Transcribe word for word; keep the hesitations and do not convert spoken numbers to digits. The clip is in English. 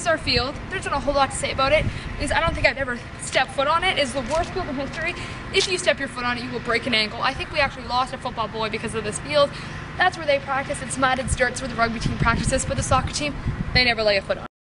is our field. There's not a whole lot to say about it, because I don't think I've ever stepped foot on it. It's the worst field in history. If you step your foot on it, you will break an ankle. I think we actually lost a football boy because of this field. That's where they practice. It's mud, it's dirt, it's where the rugby team practices, but the soccer team, they never lay a foot on it.